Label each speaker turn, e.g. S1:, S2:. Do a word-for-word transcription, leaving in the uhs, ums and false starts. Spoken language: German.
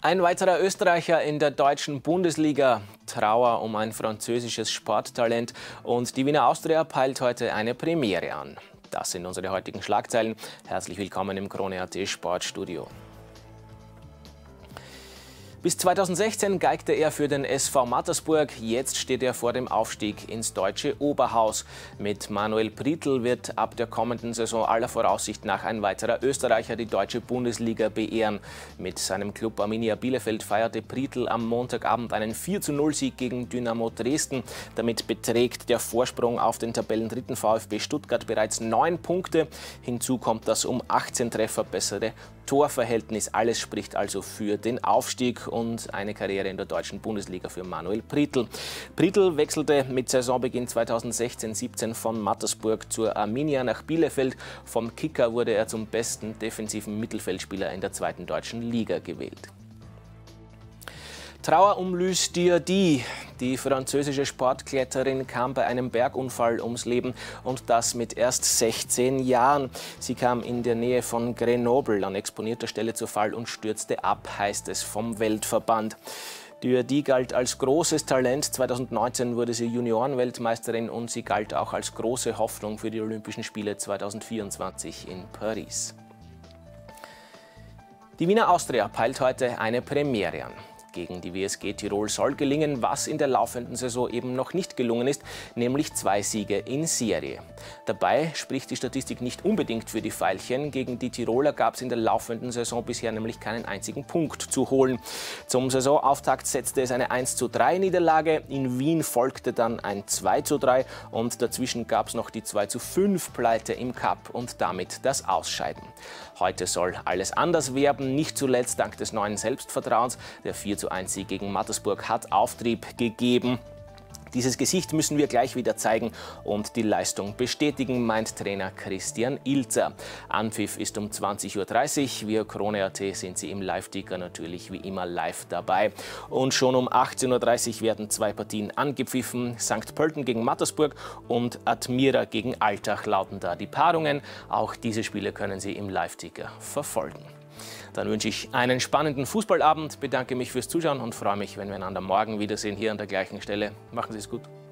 S1: Ein weiterer Österreicher in der deutschen Bundesliga. Trauer um ein französisches Sporttalent und die Wiener Austria peilt heute eine Premiere an. Das sind unsere heutigen Schlagzeilen. Herzlich willkommen im Krone.at Sportstudio. Bis zweitausendsechzehn geigte er für den S V Mattersburg. Jetzt steht er vor dem Aufstieg ins deutsche Oberhaus. Mit Manuel Prietl wird ab der kommenden Saison aller Voraussicht nach ein weiterer Österreicher die deutsche Bundesliga beehren. Mit seinem Club Arminia Bielefeld feierte Prietl am Montagabend einen vier zu null Sieg gegen Dynamo Dresden. Damit beträgt der Vorsprung auf den Tabellendritten VfB Stuttgart bereits neun Punkte. Hinzu kommt das um achtzehn Treffer bessere Torverhältnis. Alles spricht also für den Aufstieg und eine Karriere in der deutschen Bundesliga für Manuel Prietl. Prietl wechselte mit Saisonbeginn zweitausendsechzehn siebzehn von Mattersburg zur Arminia nach Bielefeld. Vom Kicker wurde er zum besten defensiven Mittelfeldspieler in der zweiten deutschen Liga gewählt. Trauer um Luce Diardi. Die französische Sportkletterin kam bei einem Bergunfall ums Leben und das mit erst sechzehn Jahren. Sie kam in der Nähe von Grenoble an exponierter Stelle zu Fall und stürzte ab, heißt es vom Weltverband. Diardi galt als großes Talent. zweitausendneunzehn wurde sie Juniorenweltmeisterin und sie galt auch als große Hoffnung für die Olympischen Spiele zweitausendvierundzwanzig in Paris. Die Wiener Austria peilt heute eine Premiere an. Gegen die W S G Tirol soll gelingen, was in der laufenden Saison eben noch nicht gelungen ist, nämlich zwei Siege in Serie. Dabei spricht die Statistik nicht unbedingt für die Veilchen. Gegen die Tiroler gab es in der laufenden Saison bisher nämlich keinen einzigen Punkt zu holen. Zum Saisonauftakt setzte es eine eins zu drei Niederlage. In Wien folgte dann ein zwei zu drei und dazwischen gab es noch die zwei zu fünf Pleite im Cup und damit das Ausscheiden. Heute soll alles anders werden, nicht zuletzt dank des neuen Selbstvertrauens. Der vier zu eins Sieg gegen Mattersburg hat Auftrieb gegeben. Dieses Gesicht müssen wir gleich wieder zeigen und die Leistung bestätigen, meint Trainer Christian Ilzer. Anpfiff ist um zwanzig Uhr dreißig. Wir Krone.at sind Sie im Live-Ticker natürlich wie immer live dabei. Und schon um achtzehn Uhr dreißig werden zwei Partien angepfiffen. Sankt Pölten gegen Mattersburg und Admira gegen Altach lauten da die Paarungen. Auch diese Spiele können Sie im Live-Ticker verfolgen. Dann wünsche ich einen spannenden Fußballabend, bedanke mich fürs Zuschauen und freue mich, wenn wir einander morgen wiedersehen hier an der gleichen Stelle. Machen Sie es gut.